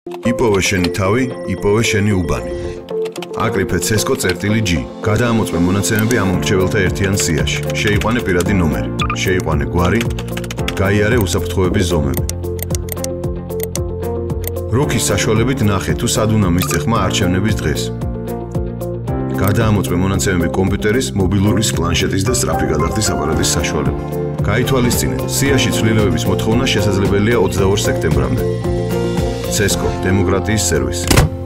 იპოვე შენი თავი, იპოვე შენი უბანი. აკრიფე CESCO-G. გადაამოწმე მონაცემები ამ მრჩეველთა ერთიან სიაში. შეიყვანე პირადი ნომერი, შეიყვანე გვარი, გაიარე უსაფრთხოების ზომები. რუქის საშუალებით ნახე თუ სად უნდა მისცე ხმა არჩევნების დღეს. გადაამოწმე მონაცემები კომპიუტერის, მობილურის, პლანშეტის და სწრაფი გადახდის აპარატის საშუალებით. გაითვალისწინეთ, სიაში ცვლილებების მოთხოვნა შესაძლებელია 22 სექტემბრამდე. CESCO – დემოკრატიის სერვისი.